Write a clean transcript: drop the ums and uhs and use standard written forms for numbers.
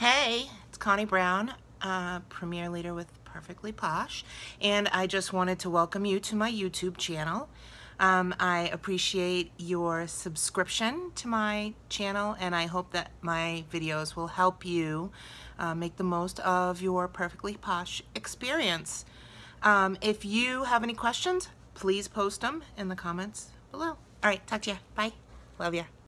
Hey, it's Connie Brown, Premier Leader with Perfectly Posh, and I just wanted to welcome you to my YouTube channel. I appreciate your subscription to my channel, and I hope that my videos will help you make the most of your Perfectly Posh experience. If you have any questions, please post them in the comments below. All right, talk to you. Bye. Love ya.